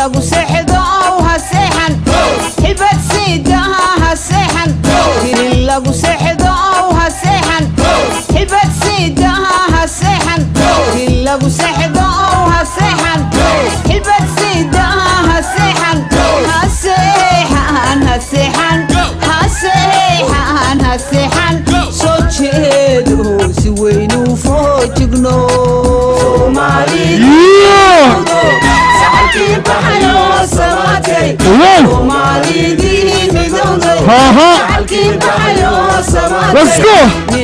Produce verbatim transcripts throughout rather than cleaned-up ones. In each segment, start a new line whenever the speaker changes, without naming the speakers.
lagu seexdo ha seexan hibad siidaha ha seexan tiri lagu seexdo ha seexan hibad siidaha ha seexan tiri lagu seexdo ha seexan hibad siidaha ha seexan ha seexan ha seexan ha seexan ha seexan soo jeedo si weyn u foojigno
Let's go!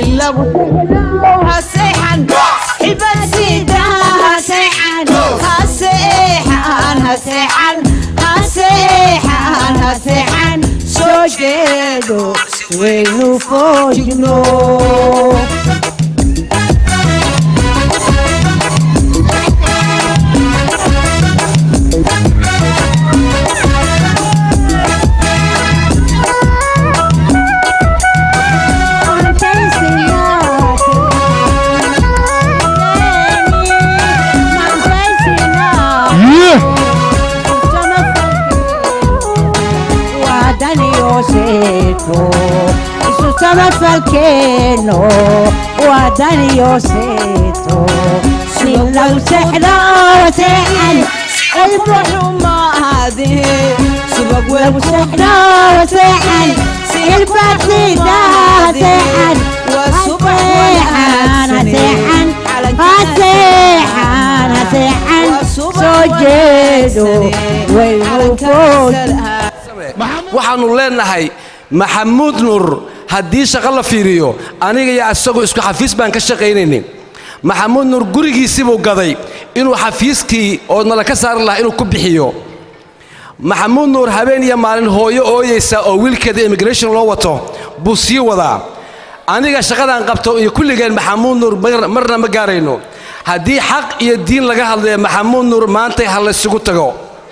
Falkeno wadani yoseto sila usehna wasehan
البحومة هذه سبق
usehna wasehan silbatida wasehan
والصبح
wasehan wasehan wasehan wasehan sojedo wayufo
waxaanu leenahay maxamuud nuur haddii shaqo la fiiriyo aniga iyo asagoo isku xafiis baan ka shaqaynaynay maxamuud nuur gurigiisii buu gaday inuu xafiiskii oo nala ka saari lahaa inuu ku bixiyo maxamuud nuur habeen iyo maalin hooyo ooyeysa oo wiilkeeda immigration loo wato buu sii wadaa aniga shaqadaan qabto iyo kulligeen maxamuud nuur marna ma gaarayno haddii xaq iyo diin laga hadlayo maxamuud nuur maantay ha la isugu tago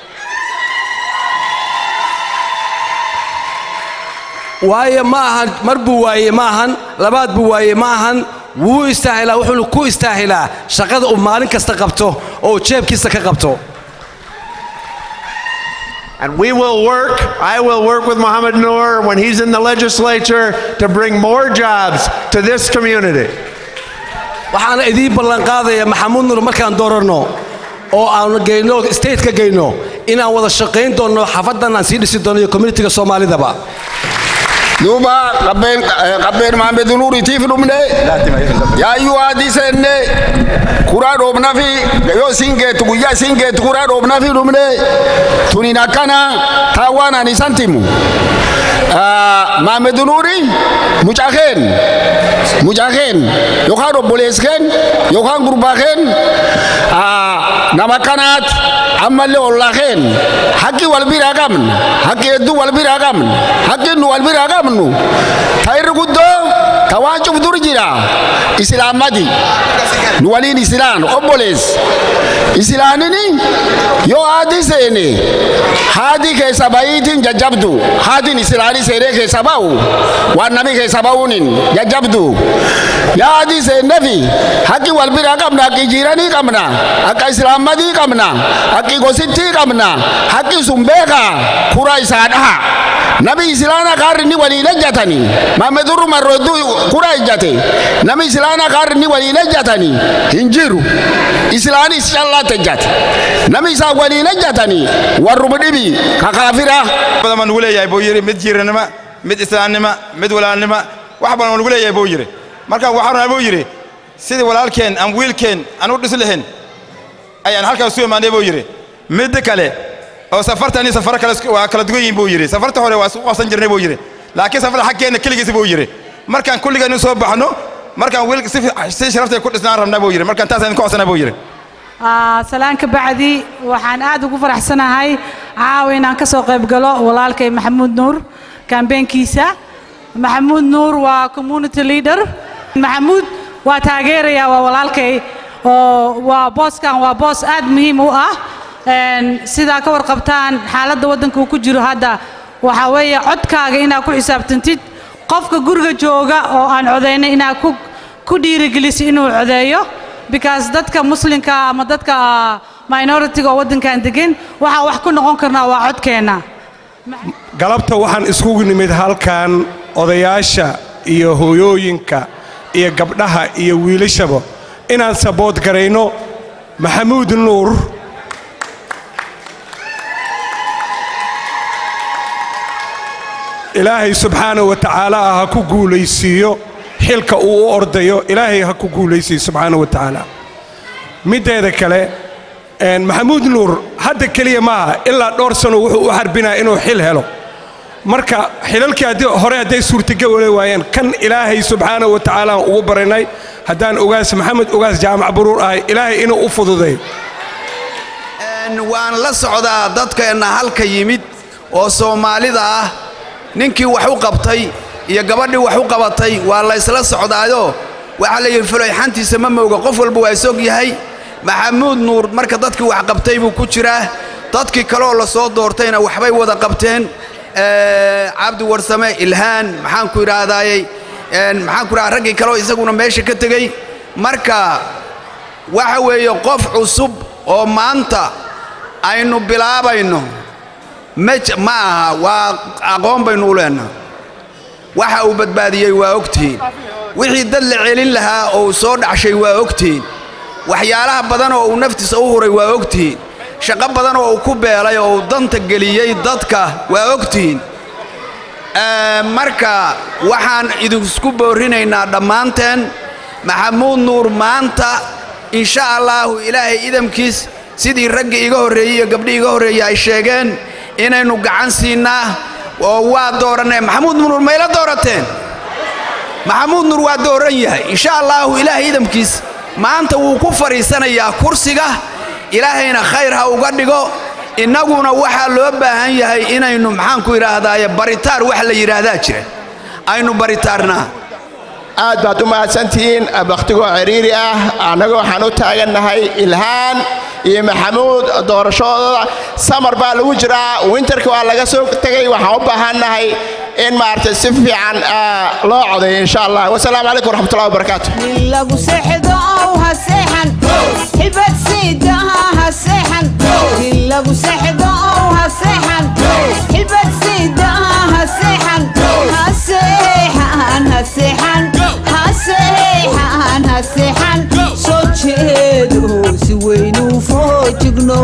waaye ma ahan mar buu waaye ma ahan labaad buu waaye ma ahan wuu istaahilaa wuxuu ku istaahilaa shaqada uu maalin kasta qabto oo jeebkiisa ka qabto.
And we will work, I will work with Mohamed Noor when he's in the legislature to bring more jobs to this community.
waxaan idin ballan qaadayaa maxamuud nuur markaan doorano oo aan geyno state ka geyno inaan wada shaqeyn doono xafadan aan sii dhisi doono community-ga Soomaalidaba.
دوبا قبل قبل ما بدنوري تيفلومني يا أيها ديسني كورا روبنا في يو سينجة تقويا سينجة كورا روبنا في لومني توني نكنا تاوانا نيسانتيمو ما بدنوري مجاهين مجاهين يوكان روبوليسكين يوكان غروباكين نمكانات أمالي واللاهين حكي والبير أقامن حكي يدو والبير أقامن حكي نو والبير أقامن تاير قدو تواجب درجنا إسلام مدي نوالين إسلام أبوليس إسلامني يو هادي سيني هادي كيسابايتين ججبدو هادي إسلامي سيري كيساباو والنبي كيساباونين ججبدو يا هادي سينفي حكي والبير أقامن حكي جيراني كامنا حكي إسلام مدي كامنا حكي غوسيتي كامنا حكي سمبيكا كوراي سادها نبي إسلامنا كارني ولي لجتني ما مدور مردو كوراي جاتي نبي إسلامنا كارني ولي لجتني هنجرو إسلامي إن شاء الله تجات نبي إسلام ولي لجتني والربدبي كافرة
بدل ما نقول يا بويري مد جيرانما مد إسلامنا مد ولانما واحد ما نقول يا بويري مركب واحد يا بويري سيدي ولالكن أم ويلكن أنا ودي سلهن أي أنا هالك أسوي ما نبي بويري مد كله أو سافرت أني سافرت كلا وكلا تقولي بويري سافرت هوري واسو واسنجرني بويري لكن سافر حكي أنا كل جيس بويري مركان كل جانو صوب بحنو مركان ويل سيف سيف شرفت كل إسنان رمنا بويري مركان تاسن كوسنا بويري
آه سلام كبعدي وحن قاعد وقفر حسنا هاي عاوين عن كسوق بقلاء ولالك محمود نور كان بين كيسة محمود نور وكوميونتي ليدر محمود وتاجر يا ولالك وبوس كان وبوس أد مهم وآه سيدا كور قبطان حالة ودنك وكجرو هذا وحوية عدكاga inaa ku xisaabtantid qofka guriga jooga oo aan codeynay inaa ku ku dhiirigelis inuu codeeyo because dadka muslimka ama dadka minority-ga waddankan degan waxa wax ku noqon karnaa waa codkeena
galabta waxaan iskugu nimid halkan odayaasha iyo hooyooyinka iyo gabdhaha iyo wiilashaba inaan sabood garayno maxamuud nuur ilaahay subxaanahu wa tacaala ha ku guulaysiiyo xilka uu u ordayo ilaahay ha ku guulaysiiyo subxaanahu wa tacaala mideeda kale maxamuud nuur hadda keliya maaha ilaa dhowr sano wuxuu u xarbinaa inuu xil helo marka xilalkii haddii hore hadday suurtageli waayeen kan ilaahay subxaanahu wa tacaala aan ugu baranay haddaan ogaas maxamed ogaas jaamac baruur ahay ilaahay inuu u fududay
waan la socdaa dadkeenna halka yimid oo soomaalida ah ninkii wax u qabtay iyo gabadhii wax u qabatay waa la isla socdaayo waxa la yiri fulayxantiisa ma mooga qof walba waa isog yahay maxamuud nuur marka dadkii wax qabtay buu ku jiraa dadkii kale oo la soo doortayna waxbay wada qabteen ee cabdi warsame ilhaan maxaan ku iraadaayay een maxaan ku raa ragii kale oo isaguna meesha ka tagay marka waxa weeye qof cusub oo maanta aynu bilaabayno ma aha waa aqoon baynu u leenahay waxa uu badbaadiyay waa ogtiin wixii dad la celin lahaa oo soo dhacshay waa ogtiin waxyaalaha badan oo uu naftiisa u huray waa ogtiin shaqo badan oo uu ku beelay oo danta geliyay dadka waa ogtiin ee marka waxaan idinku boorinaynaa dhamaanteen maxamuud nuur maanta insha Allah ilaahay idamkiis sidii ragga iga horeeyay iyo gabdhii iga horeeyay ay sheegeen inaynu gacan siinaa oo waa dooranay maxamuud nuur ma ila doorateen maxamuud nuur waa dooran yahay insha Allah ilaahay idamkiis maanta wuu ku fariisanayaa kursiga ilaahayna khayr ha uga dhigo inaguna waxa loo baahan yahay inaynu maxaan ku iraahdaa baritaar wax la yiraahdaa jira aynu baritaarna
aad baad u mahadsantihiin waqtigoo ciriiri ah anaga waxaan u taaganahay ilhaan iyo maxamuud doorashadooda samar baa lagu jiraa winterka waa laga soo tagay waxaan u baahanahay in maartay si fiican loo codeeyo insha Allah wassalaamu alaykum warahmatullahi wabarakatuh
lagu seexdo ha seexan hibad siidaha ha seexan lagu seexdo ha seexan hibad siidaha ha seexan ha seexan ha seexan ha seexan ha seexan soo jeedo si weyn u foojigno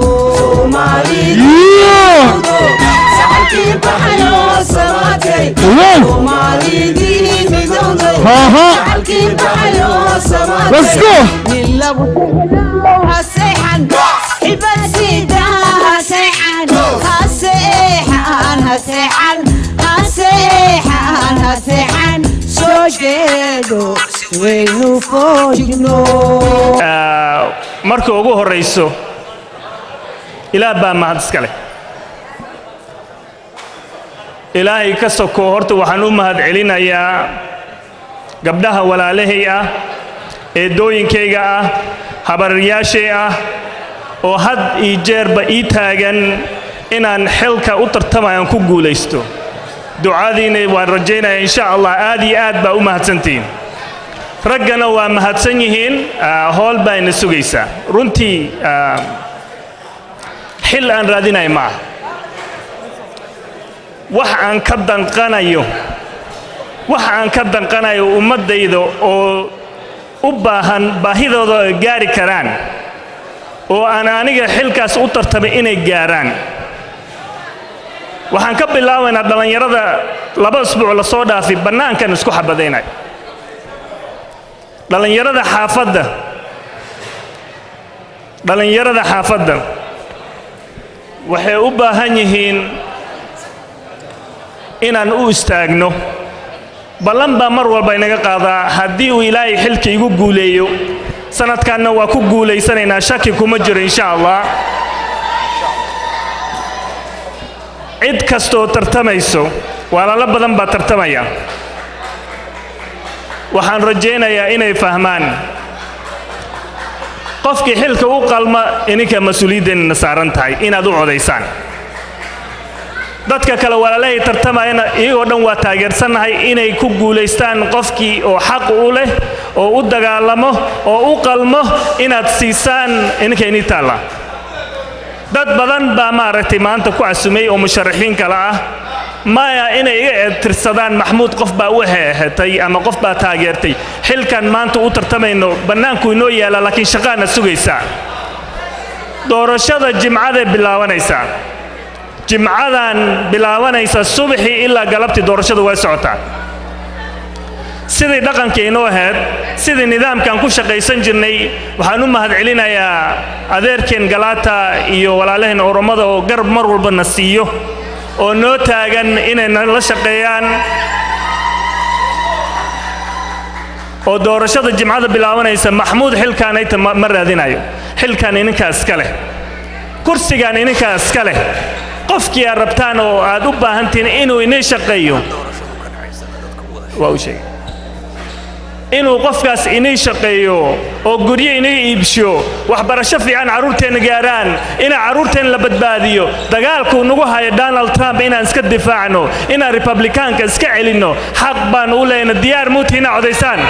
Soomaaliya saxalkii baxayo samatay Soomaalidii midowday saxalkii baxayo samatay Let's go lagu seexdo ha seexan hibad siidaha ha seexan ha seexan ha seexan ha seexan ha seexan soo jeedo si weyn u foojigno
marka ugu horeyso ilaah baa mahad iska leh ilaahay ka soko horta waxaan u mahad celinayaa gabdhaha walaalahay ah eedooyinkayga ah habaryaashay ah oo had ii jeerba ii taagan inaan xilka u tartamayo ku guulaysto ducadiina waan rajaynayaa insha Allah aad iyo aad baa u mahadsantiin raggana waa mahadsan yihiin hool baa ina sugaysaa runtii xil aan raadinay ma wax aan ka danqanayo wax aan ka danqanayo ummadayda oo u baahan baahidooda gaari karaan oo aan aniga xilkaas u tartamay inay gaaraan waxaan ka bilaabaynaa dhalinyarada laba isbuuc la soo dhaafay banaankan isku xabadeynay dhalinyarada xaafadda dhalinyarada xaafadda waxay u baahan yihiin inaan u istaagno ballan baa mar walba inaga qaadaa haddii uu ilaahay xilka igu guuleeyo sanadkanna waa ku guulaysanaynaa shaki kuma jiro insha Allah cid kastoo tartamayso walaalo badan baa tartamaya waxaan rajaynayaa inay fahmaan qofkii xilka u qalma ininka mas'uuliyaddeena saaran tahay inaad u codaysaan dadka kale walaalahay tartamayna iyagoo dhan waa taageersanahay inay ku guulaystaan qofkii oo xaq u leh oo u dagaalamo oo u qalmo inaad siisaan inkeeni taala dad badan baa maaragtay maanta ku casumay oo musharaxiin kale ah maya inay iga tirsadaan maxmuud qof baa u heehatay ama qof baa taageertay xilkan maanta u tartamayno bannaanku inoo yaala laakiin shaqaana sugaysa doorashada jimcada bilaabanaysa jimcadan bilaabanaysa subaxii ilaa galabtii doorashadu way socotaa sidii dhaqankeenu ahayd sidii nidaamkan ku shaqaysan jirnay waxaan u mahad celinayaa adeerkeen Galata iyo walaalaheen Oromada oo garab mar walba na siiyo oo noo taagan inay la shaqeeyaan oo doorashada jimcada bilaabanaysa maxmuud xilkaan ay ma raadinayo xilkaan ininkaas kale kursigaan ininkaas kale qofkii aad rabtaan oo aad u baahantiin inuu inay shaqeeyo waa u sheegay inuu qofkaas inay shaqeeyo oo guryo inay iibsho waxbarasho fiican caruurteena gaaraan ina caruurteen la badbaadiyo dagaalku nagu hayo Donald Trump inaan iska difaacno inaan Republicaanka iska celino xaq baan u leenahay diyaar muutina codaysaan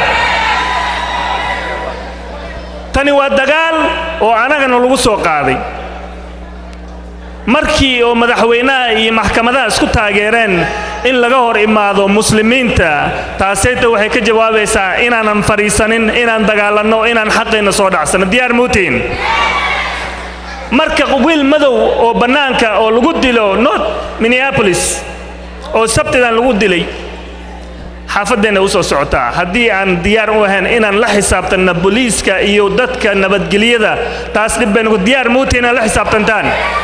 tani waa dagaal oo anagana lagu soo qaaday markii oo madaxweynaha iyo maxkamadaha isku taageereen in laga hor imaado muslimiinta taasayta waxay ka jawaabaysaa inaanan fariisanin inaan dagaalano inaan xaqeena soo dhacsano diyaar muutiin marka wiil madow oo banaanka oo lagu dilo North Minneapolis oo sabtidan lagu dilay xaafadeena u soo socotaa haddii aan diyaar u ahayn inaan la xisaabtanno booliiska iyo dadka nabadgelyada taas dhib baynu diyaar muutiin inaan la xisaabtantaan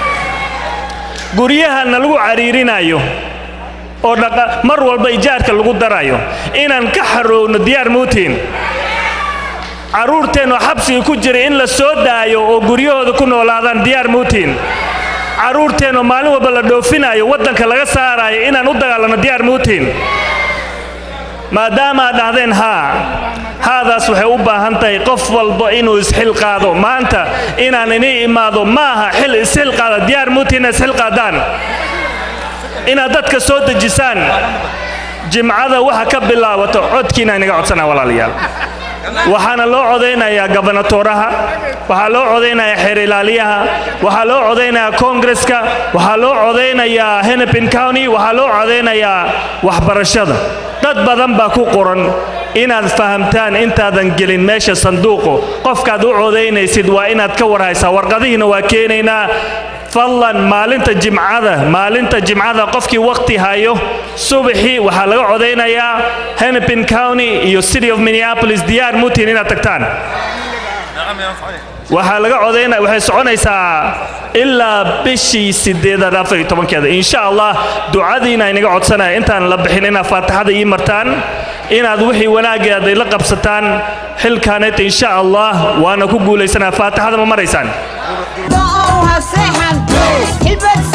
guryaha lagu cariirinayo oo mar walba ijaarka lagu darayo inaan ka xarowno diyaar muutiin caruurteena xabsiga ku jira in la soo daayo oo guryahooda ku noolaadaan diyaar muutiin caruurteena maalin walba la dhoofinayo wadanka laga saarayo inaan u dagaalano diyaar muutiin maadaama dhahdeen haa haadaas waxay u baahan tahay qof walba inuu isxil qaado maanta inaan inay imaado maaha xil isxil qaada diyaar muutiin isxil qaadaan inaad dadka soo dejisaan jimcada waxa ka bilaabato codkiina inaga codsanaa walaalayaal waxaana loo codeynayaa gobernatoraha waxaa loo codeynayaa xeer ilaaliyaha waxaa loo codeynayaa Congress-ka waxaa loo codeynayaa Hennepin County waxaa loo codeynayaa waxbarashada dad badan baa ku qoran inaad fahamtaan intaadan gelin meesha sanduuqo qofkaad u codeynaysid waa inaad ka warhaysaa warqadihiina waa keenaynaa fadlan maalinta jimcada maalinta jimcada qofkii waqti hayo subaxii waxaa laga codeynayaa Hennepin County iyo City of Minneapolis diyaar muutiin inaad tagtaan waxaa laga codeynaa waxay soconaysaa ilaa bishii sideedaad afar iyo tobankeeda insha Allah ducadiina inaga codsanaya intaan la bixin inaad faatixada ii martaan inaad wixii wanaageeda la qabsataan xilkaaneed insha Allah waana ku guuleysanaa faatixada ma maraysaan
Don't have